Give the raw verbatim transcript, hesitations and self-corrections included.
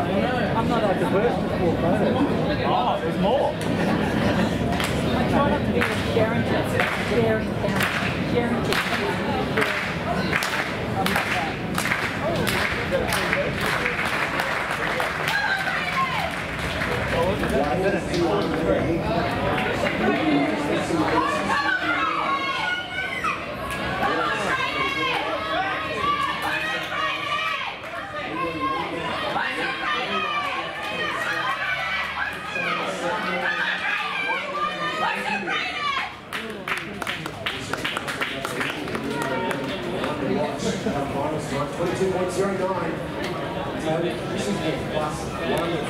I'm not at the first before photos. Oh, there's more. I try not to be sharing it, sharing down, sharing it. I'm not that. twenty-two point zero nine.